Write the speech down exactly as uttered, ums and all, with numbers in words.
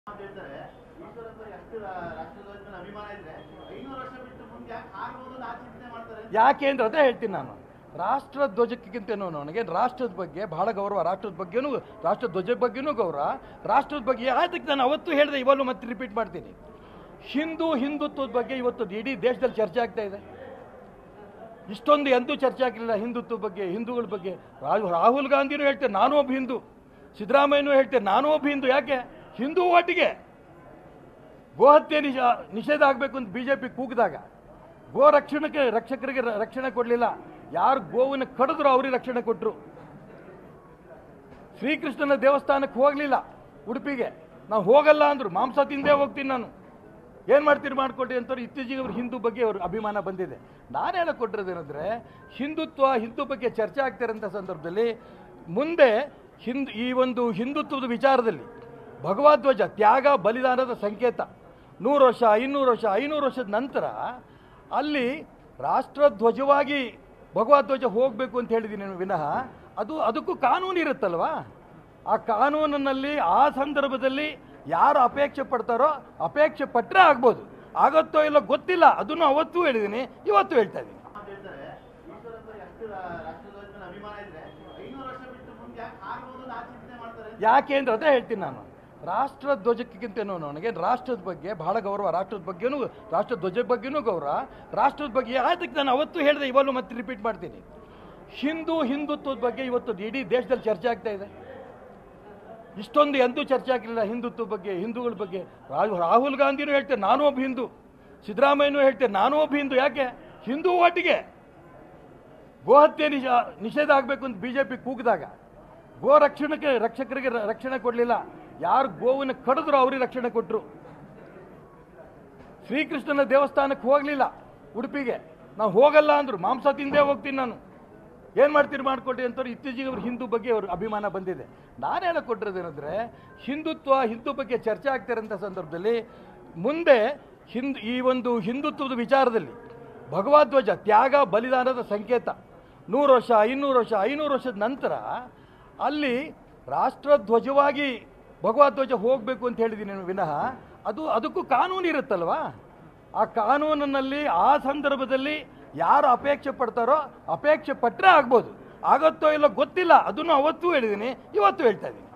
ಹೇಳ್ತಾರೆ ಈಶ್ವರಪ್ಪ ಎಷ್ಟು ರಾಷ್ಟ್ರಧ್ವಜದ ಮೇಲೆ ಅಭಿಮಾನ ಇದ್ರೆ ಐನೂರು ವರ್ಷ ಬಿಟ್ಟು ಮುಂದೆ ಯಾಕೆ ಆಗ್ಬೋದು ಆ ಚಿಂತನೆ ಮಾಡ್ತಾರೆ. ಯಾಕೆ ಅಂದ್ರೆ ಅದೇ ಹೇಳ್ತೀನಿ ನಾನು. ರಾಷ್ಟ್ರ ಧ್ವಜಕ್ಕಿಂತನೂ ನನಗೆ ರಾಷ್ಟ್ರದ ಬಗ್ಗೆ ಬಹಳ ಗೌರವ, ರಾಷ್ಟ್ರದ ಬಗ್ಗೆನೂ ರಾಷ್ಟ್ರ ಧ್ವಜದ ಬಗ್ಗೆನೂ ಗೌರವ, ರಾಷ್ಟ್ರದ ಬಗ್ಗೆ ಅದಕ್ಕೆ ನಾನು ಅವತ್ತು ಹೇಳಿದೆ, ಇವಾಗಲೂ ಮತ್ತೆ ರಿಪೀಟ್ ಮಾಡ್ತೀನಿ. ಹಿಂದೂ ಹಿಂದುತ್ವದ ಬಗ್ಗೆ ಇವತ್ತು ಇಡೀ ದೇಶದಲ್ಲಿ ಚರ್ಚೆ ಆಗ್ತಾ ಇದೆ. ಇಷ್ಟೊಂದು ಎಂದೂ ಚರ್ಚೆ ಆಗಲಿಲ್ಲ ಹಿಂದುತ್ವ ಬಗ್ಗೆ, ಹಿಂದೂಗಳ ಬಗ್ಗೆ. ರಾಹುಲ್ ಗಾಂಧಿನೂ ಹೇಳ್ತಾರೆ ನಾನು ಒಬ್ಬ ಹಿಂದೂ, ಸಿದ್ದರಾಮಯ್ಯನೂ ಹೇಳ್ತಾರೆ ನಾನು ಒಬ್ಬ ಹಿಂದೂ. ಯಾಕೆ ಹಿಂದೂ ಒಟ್ಟಿಗೆ ಗೋಹತ್ಯೆ ನಿಷ ನಿಷೇಧ ಆಗಬೇಕು ಅಂತ ಬಿ ಜೆ ಪಿ ಕೂಗಿದಾಗ ಗೋ ರಕ್ಷಣಕ್ಕೆ ರಕ್ಷಕರಿಗೆ ರಕ್ಷಣೆ ಕೊಡಲಿಲ್ಲ. ಯಾರು ಗೋವನ್ನು ಕಡಿದ್ರು ಅವ್ರಿಗೆ ರಕ್ಷಣೆ ಕೊಟ್ಟರು. ಶ್ರೀಕೃಷ್ಣನ ದೇವಸ್ಥಾನಕ್ಕೆ ಹೋಗಲಿಲ್ಲ ಉಡುಪಿಗೆ, ನಾವು ಹೋಗಲ್ಲ ಅಂದರು. ಮಾಂಸ ತಿಂದೇ ಹೋಗ್ತೀನಿ ನಾನು, ಏನು ಮಾಡ್ತೀರಿ ಮಾಡಿಕೊಟ್ರಿ ಅಂತವ್ರು. ಇತ್ತೀಚೆಗೆ ಅವ್ರು ಹಿಂದೂ ಬಗ್ಗೆ ಅವ್ರ ಅಭಿಮಾನ ಬಂದಿದೆ. ನಾನು ಹೇಳಕ್ ಕೊಟ್ಟಿರೋದೇನೆಂದರೆ, ಹಿಂದುತ್ವ ಹಿಂದೂ ಬಗ್ಗೆ ಚರ್ಚೆ ಆಗ್ತಿರೋಂಥ ಸಂದರ್ಭದಲ್ಲಿ ಮುಂದೆ ಹಿಂದ್ ಈ ಒಂದು ಹಿಂದುತ್ವದ ವಿಚಾರದಲ್ಲಿ ಭಗವಧ್ವಜ ತ್ಯಾಗ ಬಲಿದಾನದ ಸಂಕೇತ. ನೂರು ವರ್ಷ ಐನೂರು ವರ್ಷ ಐನೂರು ವರ್ಷದ ನಂತರ ಅಲ್ಲಿ ರಾಷ್ಟ್ರಧ್ವಜವಾಗಿ ಭಗವಧ್ವಜ ಹೋಗಬೇಕು ಅಂತ ಹೇಳಿದ್ದೀನಿ ವಿನಃ ಅದು ಅದಕ್ಕೂ ಕಾನೂನು ಇರುತ್ತಲ್ವಾ. ಆ ಕಾನೂನಿನಲ್ಲಿ ಆ ಸಂದರ್ಭದಲ್ಲಿ ಯಾರು ಅಪೇಕ್ಷೆ ಪಡ್ತಾರೋ ಅಪೇಕ್ಷೆ ಪಟ್ಟರೆ ಆಗ್ಬೋದು, ಆಗತ್ತೋ ಇಲ್ಲ ಗೊತ್ತಿಲ್ಲ. ಅದನ್ನು ಅವತ್ತೂ ಹೇಳಿದ್ದೀನಿ, ಇವತ್ತು ಹೇಳ್ತಾ ಇದ್ದೀನಿ. ಹೇಳ್ತಾರೆ ಈಶ್ವರಪ್ಪ ಎಷ್ಟು ರಾಷ್ಟ್ರಧ್ವಜದ ಮೇಲೆ ಅಭಿಮಾನ ಇದ್ರೆ ಐನೂರು ವರ್ಷ ಬಿಟ್ಟು ಮುಂದೆ ಯಾಕೆ ಆಗ್ಬೋದು ಆ ಚಿಂತನೆ ಮಾಡ್ತಾರೆ. ಯಾಕೆ ಅಂದ್ರೆ ಅದೇ ಹೇಳ್ತೀನಿ ನಾನು. ರಾಷ್ಟ್ರ ಧ್ವಜಕ್ಕಿಂತನೂ ನನಗೆ ರಾಷ್ಟ್ರದ ಬಗ್ಗೆ ಬಹಳ ಗೌರವ, ರಾಷ್ಟ್ರದ ಬಗ್ಗೆನೂ ರಾಷ್ಟ್ರ ಧ್ವಜದ ಬಗ್ಗೆನೂ ಗೌರವ, ರಾಷ್ಟ್ರದ ಬಗ್ಗೆ ಅದಕ್ಕೆ ನಾನು ಅವತ್ತು ಹೇಳಿದೆ, ಇವಾಗಲೂ ಮತ್ತೆ ರಿಪೀಟ್ ಮಾಡ್ತೀನಿ. ಹಿಂದೂ ಹಿಂದುತ್ವದ ಬಗ್ಗೆ ಇವತ್ತು ಇಡೀ ದೇಶದಲ್ಲಿ ಚರ್ಚೆ ಆಗ್ತಾ ಇದೆ. ಇಷ್ಟೊಂದು ಎಂದೂ ಚರ್ಚೆ ಆಗಲಿಲ್ಲ ಹಿಂದುತ್ವ ಬಗ್ಗೆ, ಹಿಂದೂಗಳ ಬಗ್ಗೆ. ರಾಹುಲ್ ಗಾಂಧಿನೂ ಹೇಳ್ತಾರೆ ನಾನು ಒಬ್ಬ ಹಿಂದೂ, ಸಿದ್ದರಾಮಯ್ಯನೂ ಹೇಳ್ತಾರೆ ನಾನು ಒಬ್ಬ ಹಿಂದೂ. ಯಾಕೆ ಹಿಂದೂ ಒಟ್ಟಿಗೆ ಗೋಹತ್ಯೆ ನಿಷ ನಿಷೇಧ ಆಗಬೇಕು ಅಂತ ಬಿ ಜೆ ಪಿ ಕೂಗಿದಾಗ ಗೋ ರಕ್ಷಣಕ್ಕೆ ರಕ್ಷಕರಿಗೆ ರಕ್ಷಣೆ ಕೊಡಲಿಲ್ಲ. ಯಾರು ಗೋವನ್ನು ಕಡಿದ್ರು ಅವ್ರಿಗೆ ರಕ್ಷಣೆ ಕೊಟ್ಟರು. ಶ್ರೀಕೃಷ್ಣನ ದೇವಸ್ಥಾನಕ್ಕೆ ಹೋಗಲಿಲ್ಲ ಉಡುಪಿಗೆ, ನಾವು ಹೋಗಲ್ಲ ಅಂದರು. ಮಾಂಸ ತಿಂದೇ ಹೋಗ್ತೀನಿ ನಾನು, ಏನು ಮಾಡ್ತೀರಿ ಮಾಡಿಕೊಟ್ರಿ ಅಂತವ್ರು. ಇತ್ತೀಚೆಗೆ ಅವ್ರು ಹಿಂದೂ ಬಗ್ಗೆ ಅವ್ರ ಅಭಿಮಾನ ಬಂದಿದೆ. ನಾನು ಹೇಳಕ್ ಕೊಟ್ಟಿರೋದೇನೆಂದರೆ, ಹಿಂದುತ್ವ ಹಿಂದೂ ಬಗ್ಗೆ ಚರ್ಚೆ ಆಗ್ತಿರೋಂಥ ಸಂದರ್ಭದಲ್ಲಿ ಮುಂದೆ ಹಿಂದ್ ಈ ಒಂದು ಹಿಂದುತ್ವದ ವಿಚಾರದಲ್ಲಿ ಭಗವಧ್ವಜ ತ್ಯಾಗ ಬಲಿದಾನದ ಸಂಕೇತ. ನೂರು ವರ್ಷ ಐನೂರು ವರ್ಷ ಐನೂರು ವರ್ಷದ ನಂತರ ಅಲ್ಲಿ ರಾಷ್ಟ್ರಧ್ವಜವಾಗಿ ಭಗವಧ್ವಜ ಹೋಗಬೇಕು ಅಂತ ಹೇಳಿದ್ದೀನಿ ವಿನಃ ಅದು ಅದಕ್ಕೂ ಕಾನೂನು ಇರುತ್ತಲ್ವಾ. ಆ ಕಾನೂನಿನಲ್ಲಿ ಆ ಸಂದರ್ಭದಲ್ಲಿ ಯಾರು ಅಪೇಕ್ಷೆ ಪಡ್ತಾರೋ ಅಪೇಕ್ಷೆ ಪಟ್ಟರೆ ಆಗ್ಬೋದು, ಆಗತ್ತೋ ಇಲ್ಲ ಗೊತ್ತಿಲ್ಲ. ಅದನ್ನು ಅವತ್ತೂ ಹೇಳಿದ್ದೀನಿ, ಇವತ್ತು ಹೇಳ್ತಾ ಇದ್ದೀನಿ.